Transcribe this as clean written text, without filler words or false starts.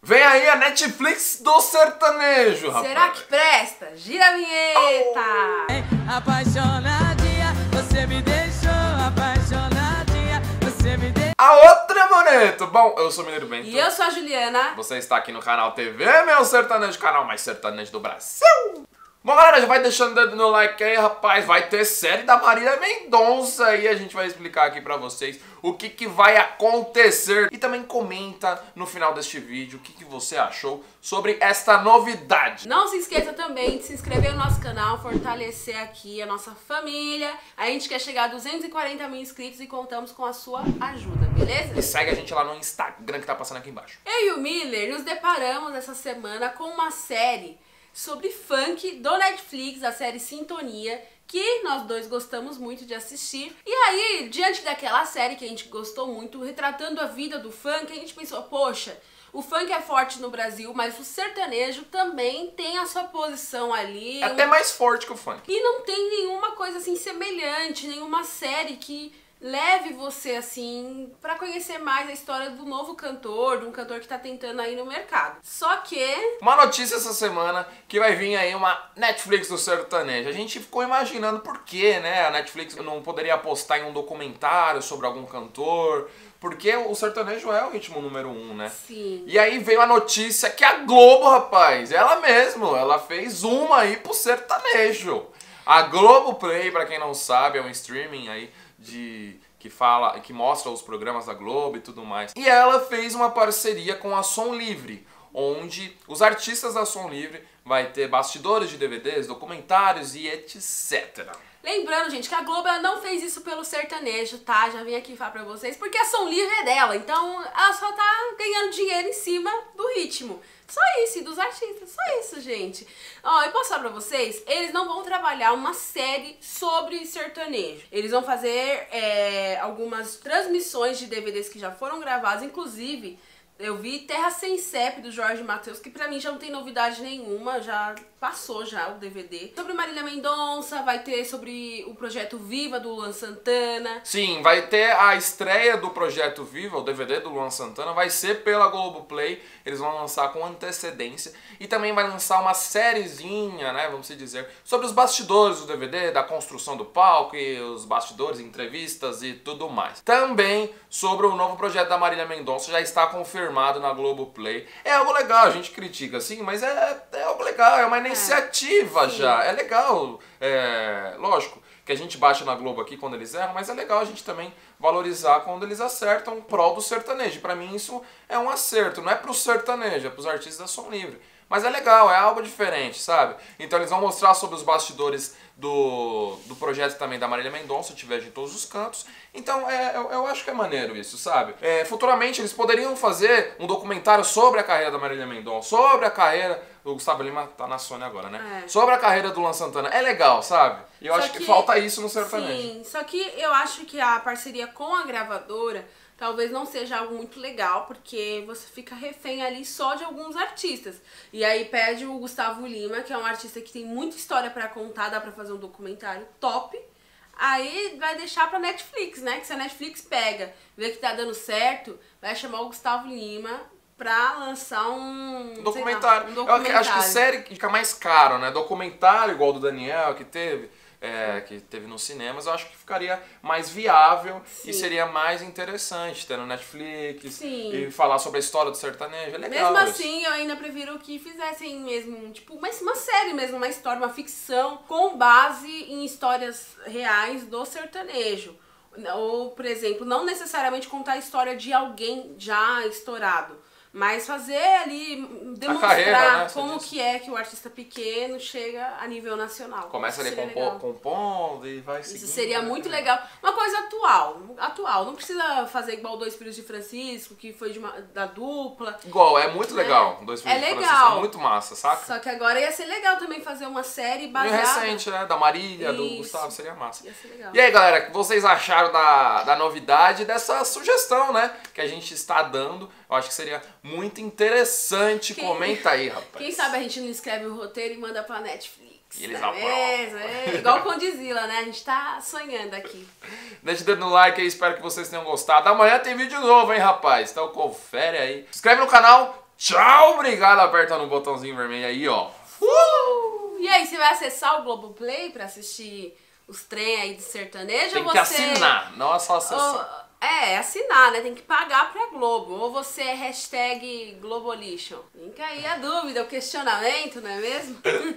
Vem aí a Netflix do sertanejo, rapaz. Será que presta? Gira a vinheta! Apaixonadinha, você me deixou. Apaixonadinha, você me deixou. A outra, Moneto. Bom, eu sou o Mineiro Bento. E eu sou a Juliana. Você está aqui no canal TV Meu Sertanejo, canal mais sertanejo do Brasil. Bom, galera, já vai deixando o dedo no like aí, rapaz. Vai ter série da Marília Mendonça e a gente vai explicar aqui pra vocês o que vai acontecer. E também comenta no final deste vídeo o que você achou sobre esta novidade. Não se esqueça também de se inscrever no nosso canal, fortalecer aqui a nossa família. A gente quer chegar a 240 mil inscritos e contamos com a sua ajuda, beleza? E segue a gente lá no Instagram que tá passando aqui embaixo. Eu e o Miller nos deparamos essa semana com uma série sobre funk do Netflix, a série Sintonia, que nós dois gostamos muito de assistir. E aí, diante daquela série que a gente gostou muito, retratando a vida do funk, a gente pensou, poxa, o funk é forte no Brasil, mas o sertanejo também tem a sua posição ali. É até mais forte que o funk. E não tem nenhuma coisa assim semelhante, nenhuma série que leve você assim pra conhecer mais a história do novo cantor, de um cantor que tá tentando aí no mercado. Só que uma notícia essa semana que vai vir aí uma Netflix do sertanejo. A gente ficou imaginando por que, né, a Netflix não poderia apostar em um documentário sobre algum cantor, porque o sertanejo é o ritmo número 1, né? Sim. E aí veio a notícia que a Globo, rapaz, ela fez uma aí pro sertanejo. A Globoplay, pra quem não sabe, é um streaming aí que mostra os programas da Globo e tudo mais. E ela fez uma parceria com a Som Livre, onde os artistas da Som Livre vai ter bastidores de DVDs, documentários e etc. Lembrando, gente, que a Globo ela não fez isso pelo sertanejo, tá? Já vim aqui falar pra vocês, porque a Som Livre é dela, então ela só tá ganhando dinheiro em cima do ritmo. Só isso, e dos artistas, só isso, gente. Ó, eu posso falar pra vocês, eles não vão trabalhar uma série sobre sertanejo. Eles vão fazer algumas transmissões de DVDs que já foram gravados, inclusive eu vi Terra Sem CEP do Jorge Mateus, que pra mim já não tem novidade nenhuma, já passou já o DVD. Sobre Marília Mendonça, vai ter sobre o Projeto Viva do Luan Santana. Sim, vai ter a estreia do Projeto Viva, o DVD do Luan Santana, vai ser pela Globoplay, eles vão lançar com antecedência. E também vai lançar uma sériezinha, né, vamos dizer, sobre os bastidores do DVD, da construção do palco e os bastidores, entrevistas e tudo mais. Também sobre o novo projeto da Marília Mendonça, já está confirmado na Globoplay. É algo legal, a gente critica assim, mas é algo legal, é uma iniciativa já, é legal, lógico que a gente baixa na Globo aqui quando eles erram, mas é legal a gente também valorizar quando eles acertam em prol do sertanejo. Pra mim isso é um acerto, não é pro sertanejo, é pros artistas da Som Livre. Mas é legal, é algo diferente, sabe? Então eles vão mostrar sobre os bastidores do projeto também da Marília Mendonça, tiver de todos os cantos. Então eu acho que é maneiro isso, sabe? Futuramente eles poderiam fazer um documentário sobre a carreira da Marília Mendonça, sobre a carreira do Gustavo Lima, tá na Sony agora, né? Sobre a carreira do Luan Santana. É legal, sabe? E eu acho que falta isso no sertanejo. Sim, só que eu acho que a parceria com a gravadora talvez não seja algo muito legal, porque você fica refém ali só de alguns artistas. E aí pede o Gustavo Lima, que é um artista que tem muita história pra contar, dá pra fazer um documentário top. Aí vai deixar pra Netflix, né? Que se a Netflix pega, vê que tá dando certo, vai chamar o Gustavo Lima pra lançar um documentário. Sei lá, um documentário. Eu acho que série fica mais caro, né? Documentário igual do Daniel, que teve nos cinemas, eu acho que ficaria mais viável. Sim. E seria mais interessante ter no Netflix. Sim. E falar sobre a história do sertanejo. É legal. Mesmo assim, eu ainda prefiro que fizessem mesmo, tipo, uma série mesmo, uma história, uma ficção com base em histórias reais do sertanejo. Ou, por exemplo, não necessariamente contar a história de alguém já estourado, mas fazer ali, demonstrar carreira, né, como que é que o artista pequeno chega a nível nacional. Começa ali compondo e vai seguindo. Isso seria muito legal. Uma coisa atual. Não precisa fazer igual Dois Filhos de Francisco, que foi da dupla. Igual, é muito legal. Dois Filhos de Francisco é muito massa, saca? Só que agora ia ser legal também fazer uma série baseada... recente, né? Da Marília, do Gustavo, seria massa. Ia ser legal. E aí, galera, o que vocês acharam da novidade, dessa sugestão, né? Que a gente está dando. Eu acho que seria muito interessante. Comenta aí, rapaz. Quem sabe a gente não escreve o roteiro e manda pra Netflix. E eles aprovam. Igual com Condizila, né? A gente tá sonhando aqui. Deixa o dedo no like aí, espero que vocês tenham gostado. Amanhã tem vídeo novo, hein, rapaz? Então confere aí. Se inscreve no canal, Tchau, obrigado. Aperta no botãozinho vermelho aí, ó. E aí, você vai acessar o Globoplay pra assistir os trem aí do sertanejo? Tem ou que você... assinar, não é só acessar. Assinar, né? Tem que pagar pra Globo. Ou você é hashtag Globolition? Fica aí a dúvida, o questionamento, não é mesmo?